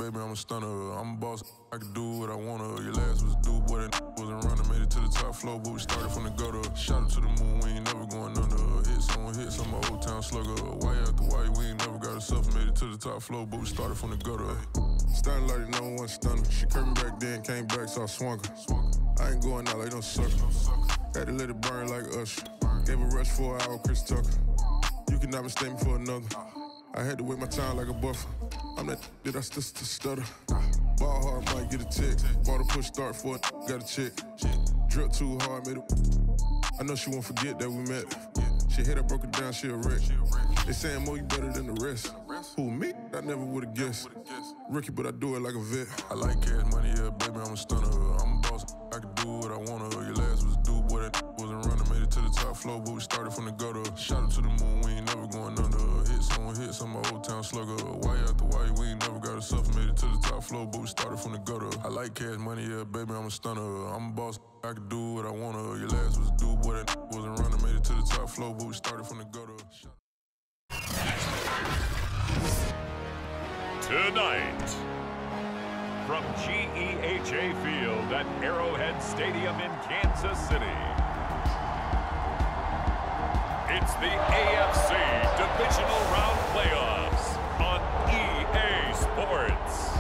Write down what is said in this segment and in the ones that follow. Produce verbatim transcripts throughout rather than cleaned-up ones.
baby, I'm a stunner. I'm a boss, I can do what I wanna. Your last was a dude, boy, that wasn't running. Made it to the top floor, but we started from the gutter. Shot up to the moon, we ain't never going under. Hit someone, hit some old town slugger. Why after why, we ain't never got herself. Made it to the top floor, but we started from the gutter. Starting like the number one stunner. She curved me back then, came back, so I swung her. I ain't going out like no sucker. Had to let it burn like Usher. Gave a rush for an hour, Chris Tucker. You cannot mistake me for another. I had to wait my time like a buffer. I'm that that I still stutter. Ball hard, might get a tick. Bought a push start for it, got a chick. Drip too hard, made it. I know she won't forget that we met. She hit, I broke it down, she a wreck. They saying, Mo, you better than the rest. Who, me? I never would've guessed. Rookie, but I do it like a vet. I like cash money, yeah, baby, I'm a stunner. I'm a boss, I can do what I wanna. Your last was a dude, boy, that wasn't running. Made it to the top floor, but we started from the gutter. Shot up to the moon, we ain't never going under. Hit someone, hit some old town slugger. Why after why, we ain't never got herself. Made it to the top floor, but we started from the gutter. I like cash money, yeah, baby, I'm a stunner. I'm a boss, I can do what I wanna. Your last was a dude, boy, that wasn't running. Made it to the top floor, but we started from the gutter. Tonight, from G E H A Field at Arrowhead Stadium in Kansas City, it's the A F C Divisional Round Playoffs on E A Sports.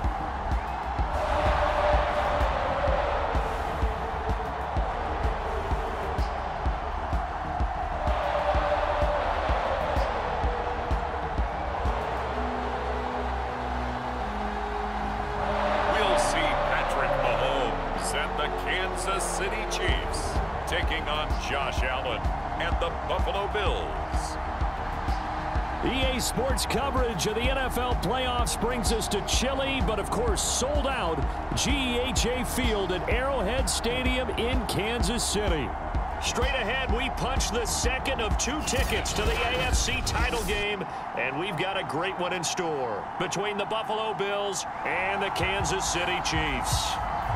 Kansas City Chiefs taking on Josh Allen and the Buffalo Bills. E A Sports coverage of the N F L playoffs brings us to chilly, but of course sold out G E H A Field at Arrowhead Stadium in Kansas City. Straight ahead, we punch the second of two tickets to the A F C title game, and we've got a great one in store between the Buffalo Bills and the Kansas City Chiefs.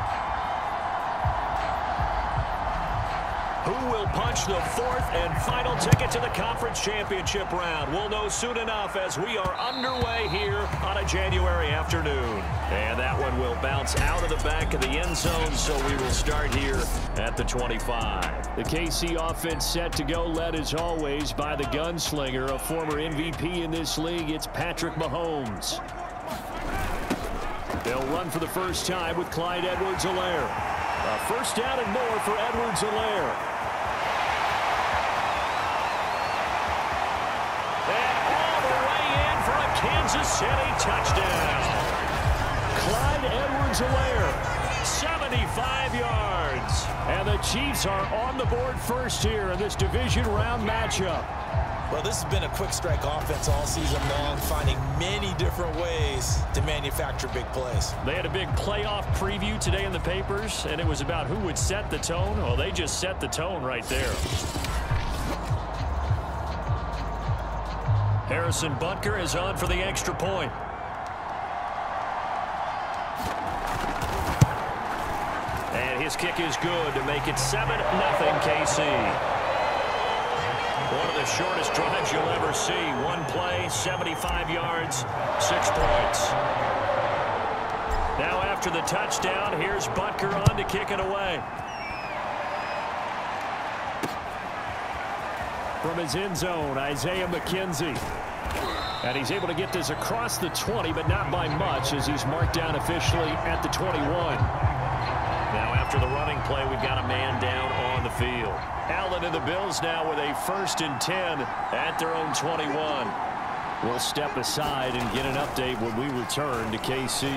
Who will punch the fourth and final ticket to the conference championship round? We'll know soon enough as we are underway here on a January afternoon. And that one will bounce out of the back of the end zone, so we will start here at the twenty-five. The K C offense set to go, led as always by the gunslinger, a former M V P in this league. It's Patrick Mahomes. They'll run for the first time with Clyde Edwards-Helaire. A first down and more for Edwards-Helaire. Kansas City touchdown. Clyde Edwards-Helaire, seventy-five yards. And the Chiefs are on the board first here in this division round matchup. Well, this has been a quick strike offense all season long, finding many different ways to manufacture big plays. They had a big playoff preview today in the papers, and it was about who would set the tone. Well, they just set the tone right there. Harrison Butker is on for the extra point. And his kick is good to make it seven nothing K C. One of the shortest drives you'll ever see. One play, seventy-five yards, six points. Now after the touchdown, here's Butker on to kick it away. From his end zone, Isaiah McKenzie. And he's able to get this across the twenty, but not by much, as he's marked down officially at the twenty-one. Now after the running play, we've got a man down on the field. Allen and the Bills now with a first and ten at their own twenty-one. We'll step aside and get an update when we return to K C.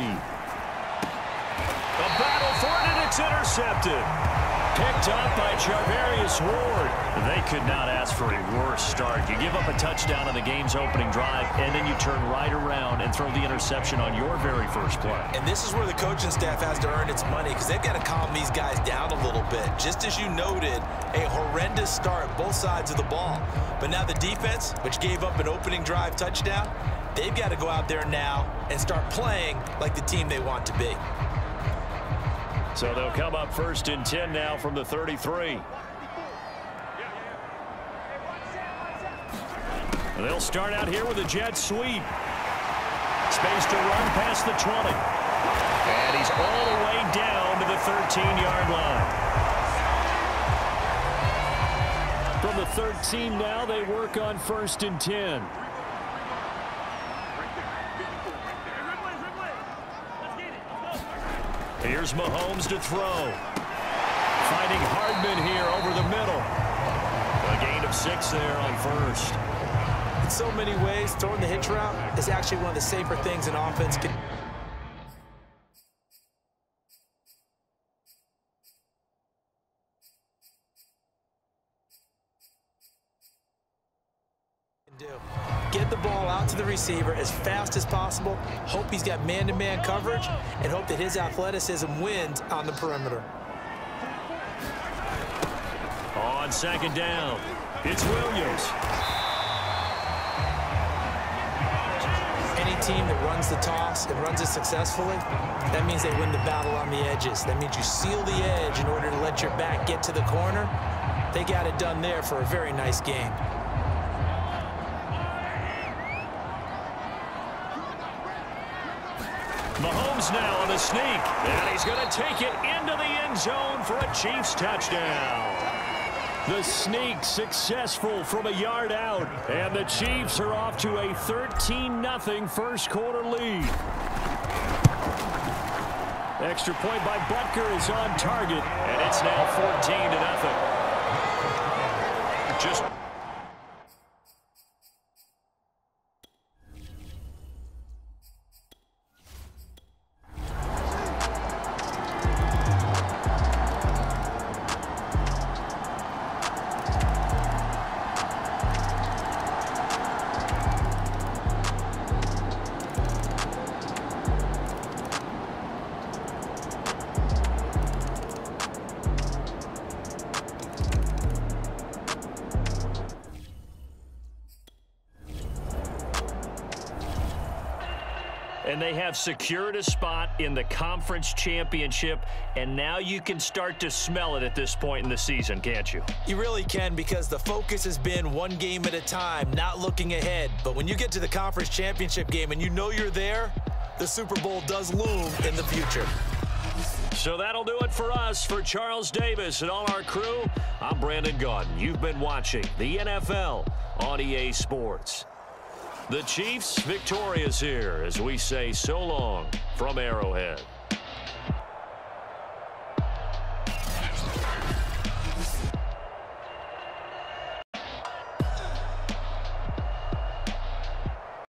The battle for it, and it's intercepted. Picked up by Charvarius Ward. They could not ask for a worse start. You give up a touchdown on the game's opening drive, and then you turn right around and throw the interception on your very first play. And this is where the coaching staff has to earn its money, because they've got to calm these guys down a little bit. Just as you noted, a horrendous start both sides of the ball. But now the defense, which gave up an opening drive touchdown, they've got to go out there now and start playing like the team they want to be. So they'll come up first and ten now from the thirty-three. They'll start out here with a jet sweep. space to run past the twenty. And he's all the way down to the thirteen-yard line. From the thirteen now, they work on first and ten. Here's Mahomes to throw. Finding Hardman here over the middle. A gain of six there on first. In so many ways, throwing the hitch route is actually one of the safer things an offense can do. Get the ball out to the receiver as fast as possible, hope he's got man-to-man coverage, and hope that his athleticism wins on the perimeter. On second down, it's Williams. Any team that runs the toss and runs it successfully, that means they win the battle on the edges. That means you seal the edge in order to let your back get to the corner. They got it done there for a very nice game. Mahomes now on the sneak, and he's going to take it into the end zone for a Chiefs touchdown. The sneak successful from a yard out, and the Chiefs are off to a thirteen nothing first quarter lead. Extra point by Butker is on target, and it's now fourteen to nothing. Just And they have secured a spot in the conference championship, and now you can start to smell it at this point in the season, can't you? You really can, because the focus has been one game at a time, not looking ahead. But when you get to the conference championship game and you know you're there, the Super Bowl does loom in the future. So that'll do it for us. For Charles Davis and all our crew, I'm Brandon Gaudin. You've been watching the N F L on E A Sports. The Chiefs victorious here as we say so long from Arrowhead.